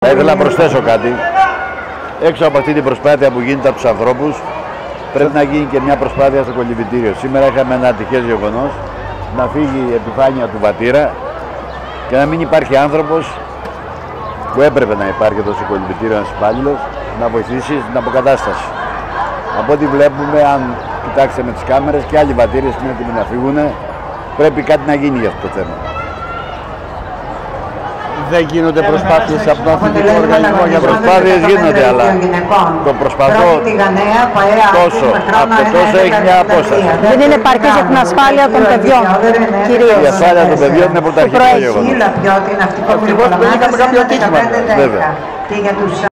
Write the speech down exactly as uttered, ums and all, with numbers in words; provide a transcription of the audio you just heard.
Θα ήθελα να προσθέσω κάτι. Έξω από αυτή την προσπάθεια που γίνεται από τους ανθρώπους, πρέπει να γίνει και μια προσπάθεια στο κολυμβητήριο. Σήμερα είχαμε ένα ατυχές γεγονός, να φύγει η επιφάνεια του βατήρα και να μην υπάρχει άνθρωπος που έπρεπε να υπάρχει εδώ στο κολυμβητήριο, ένας υπάλληλος, να βοηθήσει στην αποκατάσταση. Από ό,τι βλέπουμε, αν κοιτάξετε με τις κάμερες, και άλλοι βατήρες είναι έτοιμοι να φύγουν, πρέπει κάτι να γίνει για αυτό το θέμα. Δεν γίνονται προσπάθειες από τον αθλητικό οργανισμό για προσπάθειες γίνονται, αλλά το προσπαθώ τόσο, από τόσο έχει μια απόσταση. Δεν είναι επαρκής για την ασφάλεια των παιδιών, κυρίως. Η ασφάλεια των παιδιών είναι πρωταρχικό γεγονός. Ευτυχώς που δεν είχαμε κάποιο ατύχημα. Βέβαια.